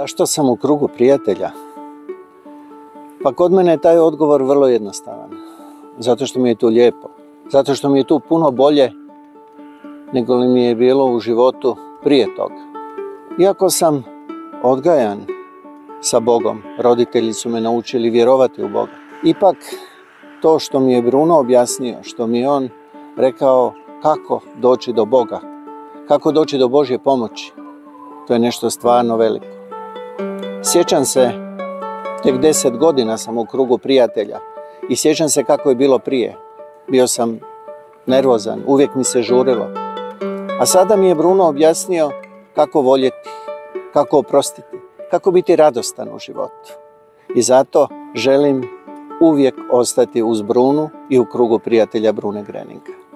Zašto sam u krugu prijatelja? Pa kod mene je taj odgovor vrlo jednostavan. Zato što mi je tu lijepo. Zato što mi je tu puno bolje nego li mi je bilo u životu prije toga. Iako sam odgajan sa Bogom, roditelji su me naučili vjerovati u Boga. Ipak, to što mi je Bruno objasnio, što mi je on rekao kako doći do Boga, kako doći do Božje pomoći, to je nešto stvarno veliko. Sjećam se, tek 10 godina sam u krugu prijatelja i sjećam se kako je bilo prije. Bio sam nervozan, uvijek mi se žurilo. A sada mi je Bruno objasnio kako voljeti, kako oprostiti, kako biti radostan u životu. I zato želim uvijek ostati uz Brunu i u krugu prijatelja Brune Greninga.